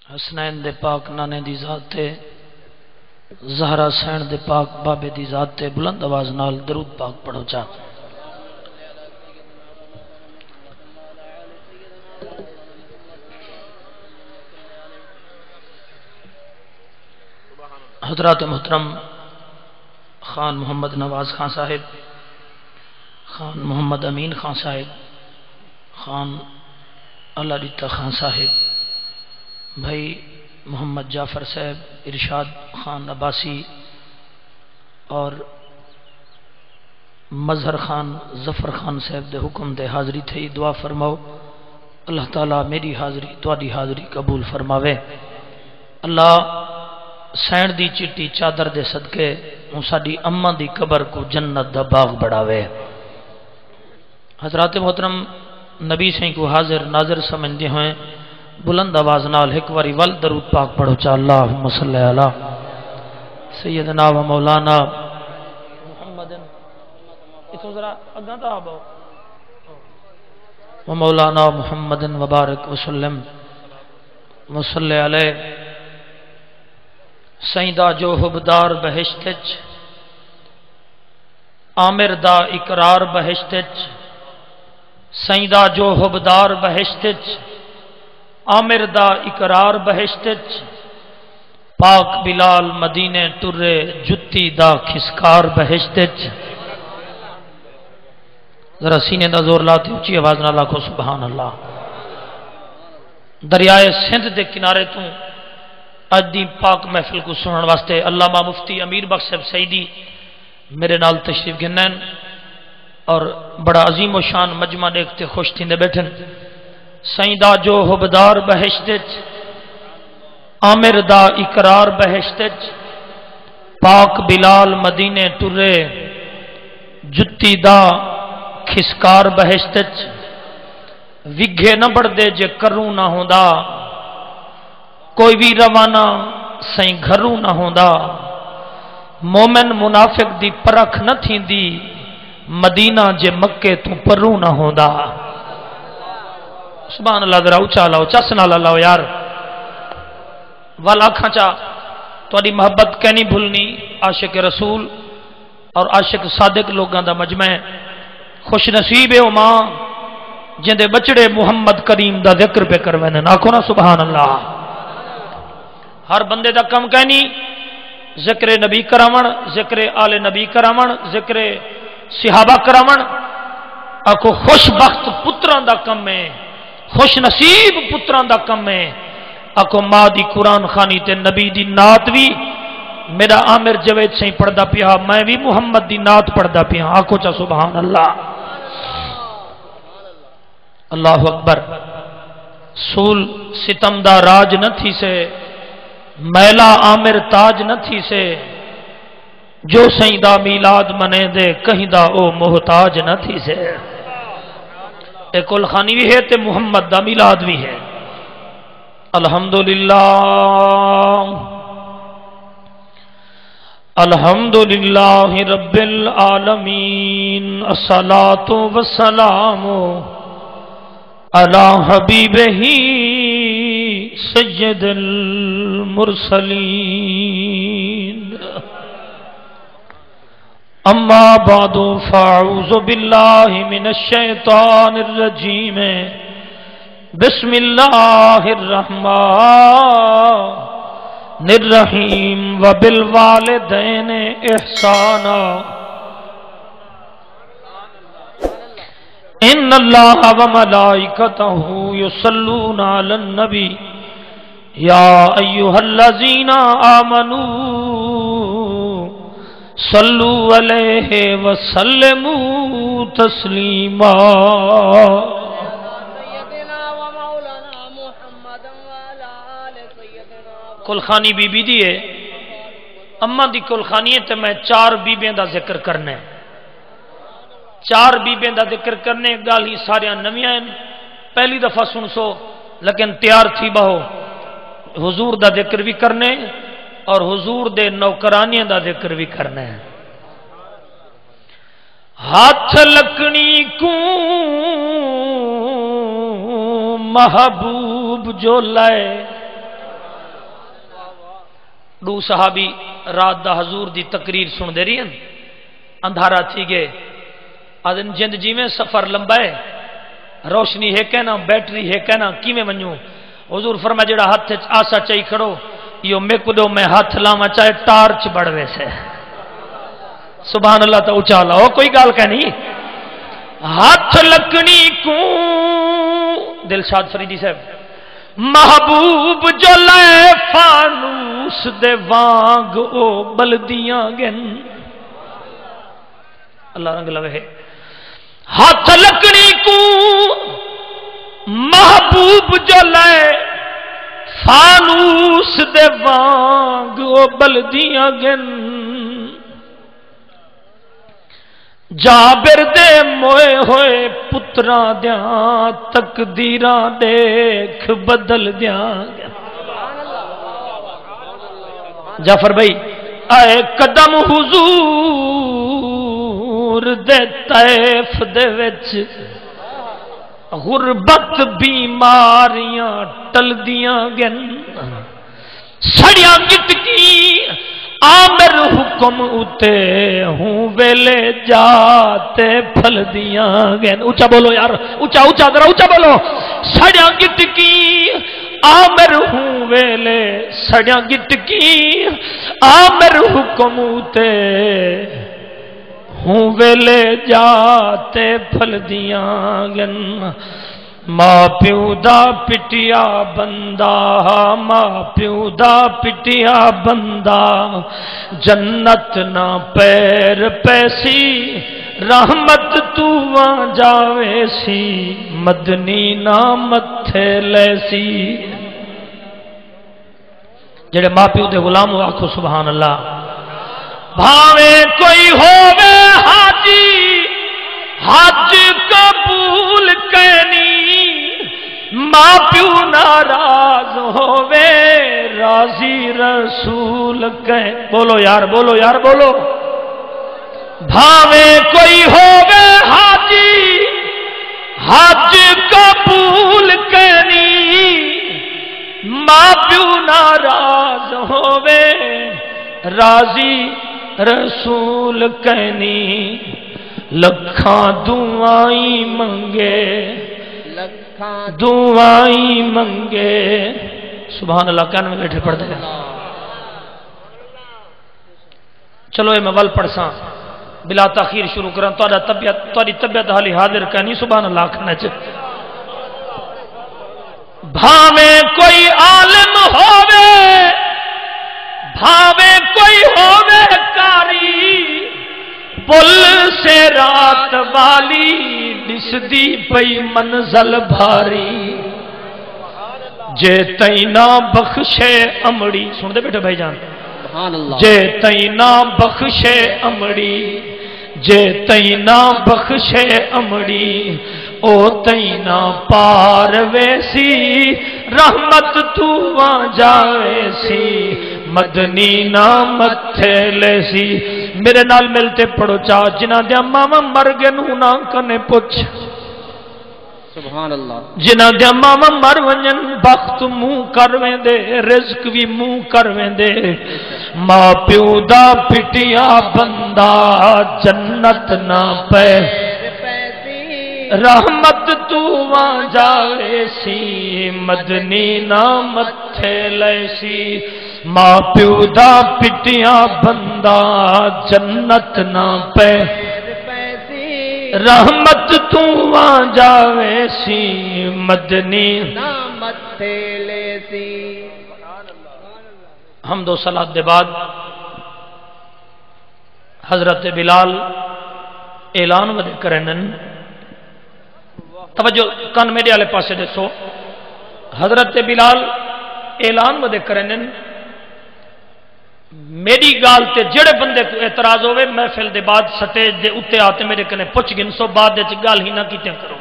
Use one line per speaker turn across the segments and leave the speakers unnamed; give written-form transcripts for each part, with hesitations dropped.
حسنین دے پاک نانے دی ذات تے زہرا سین دے پاک بابے دی ذات تے بلند آواز نال درود پاک پڑھو چا حضرات محترم خان محمد نواز خان صاحب، خان محمد امین خان صاحب، خان اللہ ریتا خان صاحب، بھائی محمد جعفر صاحب، ارشاد خان عباسی اور مظہر خان ظفر خان صاحب دے حکم دے حاضری تھی دعا فرماؤ اللہ تعالیٰ میری حاضری تواڈی حاضری قبول فرماوے۔ اللہ سین دی چٹی چادر دے صدقے ہوں ساڈی اماں دی قبر کو جنت دا باغ بڑھاوے۔ حضرات محترم نبی سائیں کو حاضر ناظر سمجھتے ہوئے بلند آواز نال ایک واری ول درود پاک پڑھو چا اللہم صلی علی سیدنا و مولانا محمد اتو ذرا اگاں تا آبو و مولانا محمد وبارک وسلم وصلی علیہ سیدہ جو حبدار بہشتچ عامر دا اقرار بہشتچ سیدہ جو حبدار بہشتچ عامر دا اقرار بہشتچ پاک بلال مدینے ٹرے جتی دا کھسکار بہشتچ ذرا سینے دا زور لاتے اچھی آواز نہ لاکھو سبحان اللہ۔ دریائے سندھ دے کنارے تو اج دی پاک محفل کو سنن واسطے علامہ مفتی امیر بخش صاحب سعیدی میرے نال تشریف گنن اور بڑا عظیم و شان مجمع دیکھتے خوش تھیندے بیٹھن۔ سیدہ جو حبدار بہشتچ عامر دا اقرار بہشتچ پاک بلال مدینے ٹرے جتی دا کھسکار بہشتچ وگھے نہ بڑھ دے جے کروں نہ ہوندا کوئی بھی روانہ سائیں گھروں نہ ہوندا مومن منافق دی پرکھ نہ تھیندی مدینہ جے مکے تو پروں نہ ہوندا۔ سبحان اللہ ذرا اچھا لاؤ چسنا لاؤ یار والا آنکھاں چا تواڈی محبت کہنی بھولنی عاشق رسول اور عاشق صادق لوگاں دا مجمع خوش نصیب ہے او ماں جندے بچڑے محمد کریم دا ذکر پہ کروین آکھو نا سبحان اللہ۔ ہر بندے دا کم کہنی ذکر نبی کراون ذکر آل نبی کراون ذکر صحابہ کراون آکھو خوش بخت پتران دا کم ہے خوش نصیب پتران دا کم ہے آکھو ماں دی قرآن خانی تے نبی دی نات بھی میرا عامر جوید سہیں پڑھدا پیا میں بھی محمد دی نات پڑھدا پیا آکھو چا سبحان اللہ۔ اللہ اکبر سول ستم دا راج نہ تھی سے میلا عامر تاج نہ تھی سے جو سہیں دا میلاد منے دے کہیں دا او محتاج نہ تھی سے۔ ایک کل خانی بھی ہے تے محمد دا میلاد بھی ہے۔ الحمدللہ الحمدللہ رب العالمین الصلاۃ والسلام علی حبیبہ سید المرسلین اما بعد فاعوذ باللہ من الشیطان الرجیم بسم اللہ الرحمن الرحیم وبالوالدین احسانا ان اللہ وملائکتہ یصلون علی النبی یا ایہا الذین آمنوا صلو علیہ وسلموا تسلیما۔ کلخانی بی بی دی ہے اما دی کلخانی ہے تو میں چار بیبیاں دا ذکر کرنا ہے چار بیبیاں دا ذکر کرنے گال ہی سارے نویاں پہلی دفعہ سن سو لیکن تیار تھی بہو حضور دا ذکر بھی کرنے اور حضور دے نوکرانیاں دا ذکر بھی کرنا ہے۔ ہاتھ لکنی کو محبوب جو لائے دو صحابی رات دا حضور دی تقریر سن دے رہی ہیں اندھارا تھی گئے آدھن جند جی میں سفر لمبا ہے روشنی ہے کہنا بیٹری ہے کہنا کی میں منیوں حضور فرما جڑا ہاتھ آسا چاہی کھڑو یہ میں کدو میں ہاتھ لاما چاہے ٹارچ بڑھوے سے سبحان اللہ تو اچھالا ہو کوئی گال کہنی ہاتھ لکنی کو دلشاد فریدی صاحب محبوب جو لائے فانوس دے وانگ او بلدیاں گن اللہ رنگ لوے ہے ہاتھ لکنی کو محبوب جو لائے فانوس دے وانگ او بلدیاں گن جابر دے موئے ہوئے پتراں دیاں تقدیراں دیکھ بدل دیاں جعفر بھائی آئے قدم حضور دے طیف دے وچ غربت بیماریاں ٹل دیاں گن سڑیاں گٹکی آمر حکم اتے ہوں ویلے جاتے پھل دیاں گن اچھا بولو یار اچھا اچھا ذرا اچھا بولو سڑیاں گٹکی آمر ہوں ویلے سڑیاں گٹکی آمر حکم اتے ہوں ویلے جاتے پھل دیاں گن ماں پیو دا پٹیا بندہ ماں پیو دا پٹیا بندہ جنت نہ پیر پیسی رحمت تو آ جاوے سی مدنی نہ متھے لیسی جڑے ماں پیو دے غلام آکھو سبحان اللہ بھاوے کوئی ہووے حاجی حج قبول کرنی ماں پیو ناراض ہووے راضی رسول کہیں بولو یار بولو یار بولو بھاوے کوئی ہووے حاجی حج قبول کرنی ماں پیو ناراض ہووے راضی رسول کہنی لکھاں دعائیں منگے دعائیں منگے سبحان اللہ کہنے میں بیٹھے پڑھ دے چلو اے میں ول پڑھساں بلا تاخیر شروع کرن توڑی طبیعت حالی حاضر کہنی سبحان اللہ کھنے چھ بھاوے کوئی عالم ہووے بھاوے کوئی ہووے کاری پل سے رات والی دس دی پئی منزل بھاری جے تینا بخشے امڑی سن دے بیٹھے بھائی جان جے تینا بخشے امڑی جے تینا بخشے امڑی او تینا پار ویسی رحمت تو آ جائے سی مدنی نامت تھیلے سی میرے نال ملتے پڑھو چاہ جنہ دیا ماما مرگے نونا کنے پوچھ
سبحان اللہ
جنہ دیا ماما مر ونجن بخت موں کرویں دے رزق بھی موں کرویں دے ماں پیو دا پٹیا بندہ جنت نہ پہ رحمت تو آ جائے سی مدنی نامت تھیلے سی ماں پیو دا پٹیا بندہ جنت نہ پہ رحمت تو آ جاوے سی مدنی
نامت تھیلے سی
حمد و صلاۃ دے بعد حضرت بلال اعلان ودے کرنن توجہ کان میرے والے پاسے دسو حضرت بلال اعلان ودے کرنن میری گال تے جڑے بندے کو اعتراض ہوئے محفل دے بعد سٹیج دے اتے آتے میرے کنے پوچھ گن سو بعد دے گال ہی نہ کیتے کرو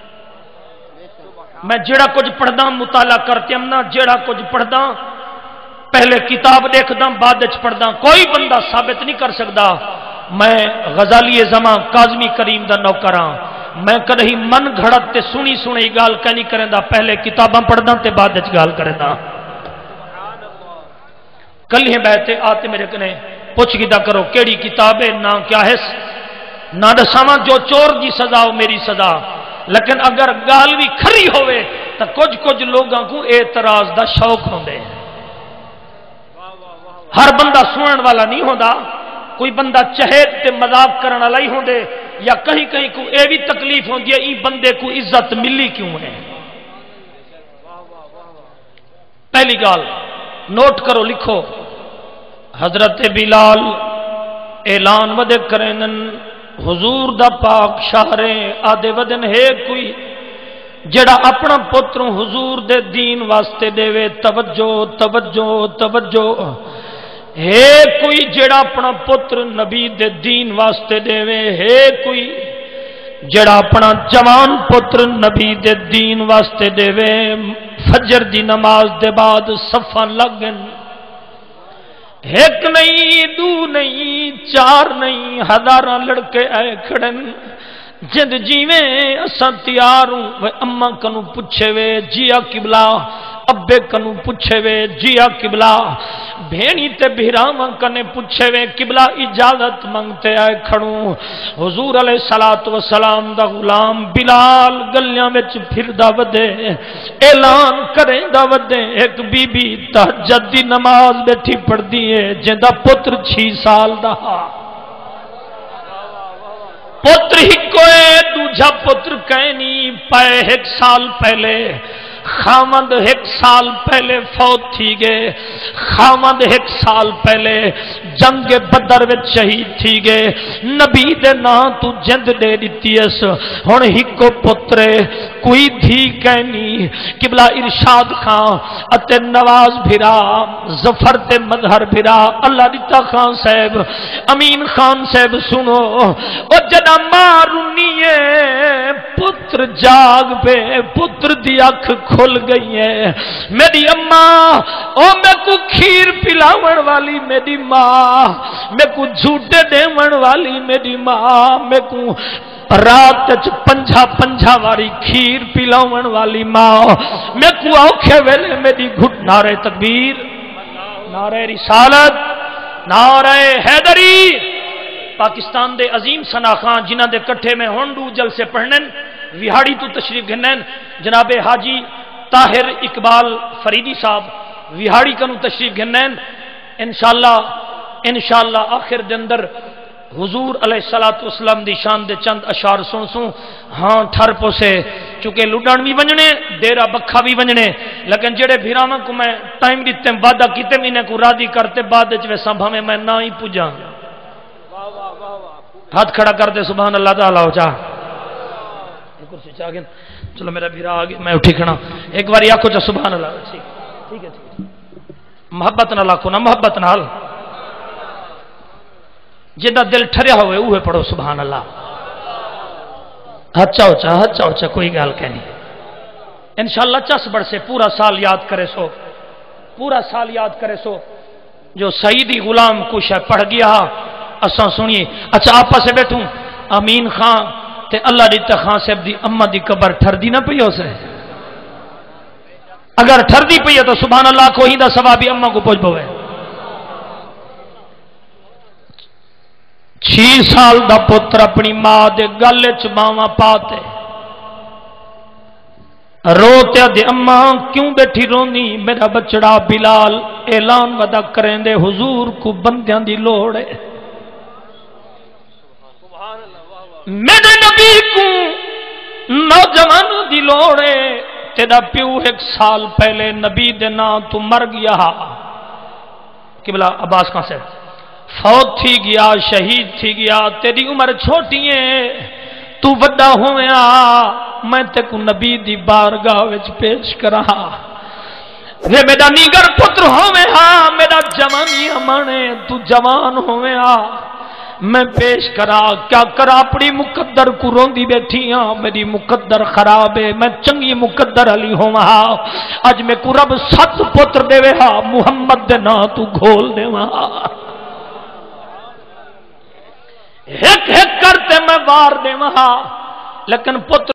میں جڑا کچھ پڑھدا مطالعہ کرتے ہم نہ جڑا کچھ پڑھدا پہلے کتاب دیکھدا بعد وچ پڑھدا کوئی بندہ ثابت نہیں کر سکدا میں غزالی زمان کاظمی کریم دا نوکر ہاں میں کدی من گھڑت تے سنی سنی گال کہ نہیں کریندا پہلے کتاباں پڑھدا تے بعد وچ گال کریندا کل ہی بیٹھے آتے میرے کنے پوچھ گیتا کرو کیڑی کتاب ہے نہ کیا ہے نہ دساواں جو چور دی سزا ہو میری سزا لیکن اگر گال بھی کھری ہوئے تو کچھ لوگوں کو اعتراض دا شوق ہوندے ہر بندہ سنن والا نہیں ہوندا کوئی بندہ چہیت تے مذاق کرن والا ہی ہوندے یا کہیں کو اے بھی تکلیف ہوندی ہے ای بندے کو عزت ملی کیوں ہے پہلی گال نوٹ کرو لکھو حضرت بلال اعلان ودے کرنن حضور دا پاک شہرے آدھے ودن ہے کوئی جڑا اپنا پتر حضور دے دین واسطے دے وے توجہ ہے کوئی جڑا اپنا پتر نبی دے دین واسطے دے وے ہے کوئی جڑا اپنا جوان پتر نبی دے دین واسطے دے وے فجر دی نماز دے بعد صفاں لگن ایک نہیں دو نہیں چار نہیں ہزاراں لڑکے آئے کھڑن جد جیویں اساں تیار ہوں وہ اماں کنوں پوچھے وے جیا قبلہ ابے کنوں پوچھے وے جیا قبلہ بھینی تے بہراواں کنے پوچھے وے قبلہ اجازت منگتے آئے کھڑوں حضور علیہ السلام دا غلام بلال گلیاں وچ پھردا ودے اعلان کریندا ودے ایک بی بی تہجد دی نماز بیٹھی پڑھدی ہے جیندا پتر 6 سال دا پتر ہی کوئے دوجا پتر کہنی پائے 1 سال پہلے خامد 1 سال پہلے فوت تھی گئے خامد 1 سال پہلے جنگ بدر وچ شہید تھی گئے نبی دے نام تو جند دے دیتی اس ہن ہکو پترے کوئی دھی کہنی قبلہ ارشاد خان اتے نواز بھرا ظفر تے مظہر بھرا اللہ دیتا خان صاحب امین خان صاحب سنو او جدا مارنی ہے پتر جاگ پہ پتر دی اکھ کھل گئی ہے میری اماں او میں کو کھیر پلاون والی میری ماں میں کو جھوٹے دیون والی میری ماں میں کو رات پنجا واری کھیر پلاون والی ماں میں کو اوکھے ویلے میری گھٹ نعرہ تکبیر نعرہ رسالت نعرہ حیدری پاکستان دے عظیم ثنا خان جنہ دے کٹھے میں ہونڈو جلسے پڑھنن وہاڑی تو تشریف گھنن جناب حاجی طاہر اقبال فریدی صاحب وہاڑی کنو تشریف گھنن انشاءاللہ آخر دے اندر حضور علیہ السلام دی شان دے چند اشعار سن ہاں ٹھر پوسے چونکہ لڈان بھی بنجنے دیرہ بکھا بھی بنجنے لیکن جڑے بھیراما کو میں ٹائم دیتے ہیں وعدہ کیتے مینے کو رادی کرتے بعد ویسا بھامے میں نہ ہی پوجا ہاتھ کھڑا کر دے سبحان اللہ تعالیٰ ہو چاہ چلو میرا بھیرا آگے میں اٹھی کھڑا ایک بار آکھو چاہ سبحان اللہ ٹھیک ہے محبت نہ لاکھو نا محبت نہ حال جدہ دل ٹھریا ہوئے اوہ پڑھو سبحان اللہ ہچا ہوچا کوئی گال کہنی انشاءاللہ چس بڑھ سے پورا سال یاد کرے سو جو سعیدی غلام کچھ ہے پڑھ گیا اساں سنیے اچھا آپا سے بیٹھوں امین خان تے اللہ دیتا خان صاحب دی امہ دی قبر ٹھر دی نہ پئی ہو سے اگر ٹھر دی پئی ہے تو سبحان اللہ کو ہی دا ثوابی امہ کو پہنچ بوئے 6 سال دا پتر اپنی ماں دے گلے چ باواں پاتے روتے دے اماں کیوں بیٹھی رونی میرا بچڑا بلال اعلان ودا کریں دے حضور کو بندیاں دی لوڑ ہے میرے نبی کو نوجوان دی لوڑ ہے تیرا پیو 1 سال پہلے نبی دے نام تو مر گیا قبلہ عباس کہاں سے فوت تھی گیا شہید تھی گیا تیری عمر چھوٹی ہے تو وڈا ہویا میں تے کو نبی دی بارگاہ وچ پیش کرا وے میرا نیگر پتر ہویا میرا جوانی امانے تو جوان ہویا میں پیش کرا کیا کرا اپنی مقدر کو روندی بیٹھی ہاں میری مقدر خراب ہے میں چنگی مقدر علی ہوا اج میں کو رب 7 پتر دے وے ہاں محمد دے نا تو گھول دے وہاں ایک کرتے میں وار دے وہاں لیکن پتر